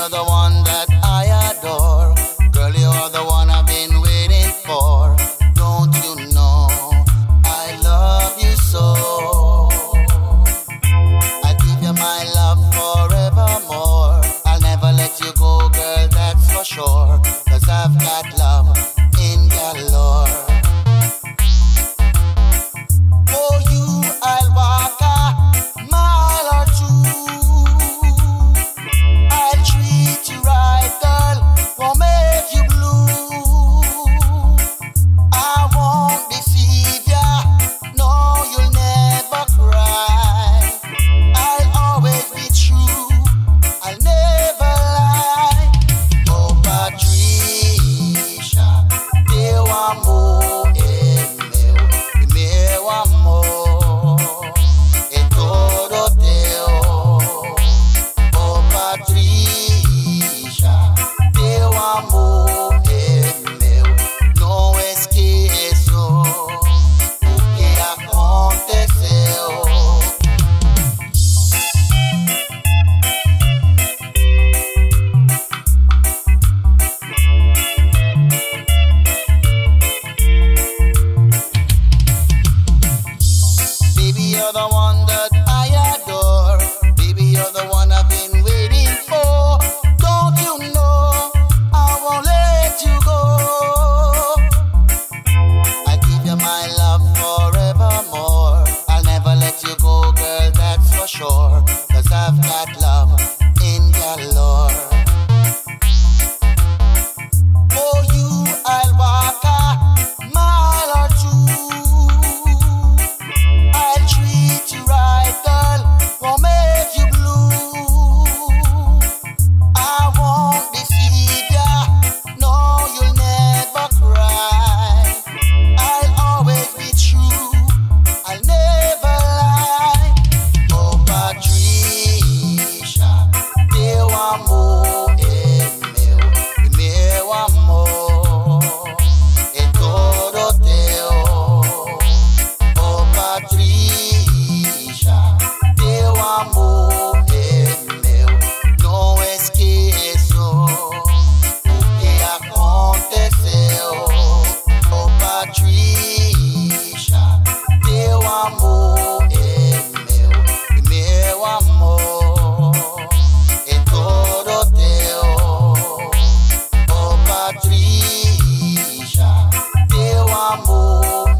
you're the one that I adore. Girl, you are the one I've been waiting for. Don't you know I love you so? I give you my love forevermore. I'll never let you go, girl, that's for sure. 'Cause I've got love in galore. For you, I'll walk a mile or two. I'll treat you right, girl, won't make you blue. I won't deceive ya, no, you'll never cry. I'll always be true, I'll never lie. Oh, Patricia, te amo. You're the one that I adore. Baby, you're the one I've been waiting for. Don't you know I won't let you go? I give you my love forevermore. I'll never let you go, girl, that's for sure. 'Cause I've got love in galore. For you, I'll walk a mile or two. Treat you right, girl, won't make you blue. I won't deceive ya, no, you'll never cry. I'll always be true, I'll never lie. Oh, Patricia, te amo, me amo, e todo te amo. Oh, Patricia, teu amor é meu. Não esqueço o que aconteceu. Oh, Patricia, teu amor é meu. E meu amor é todo teu. Oh, Patricia, teu amor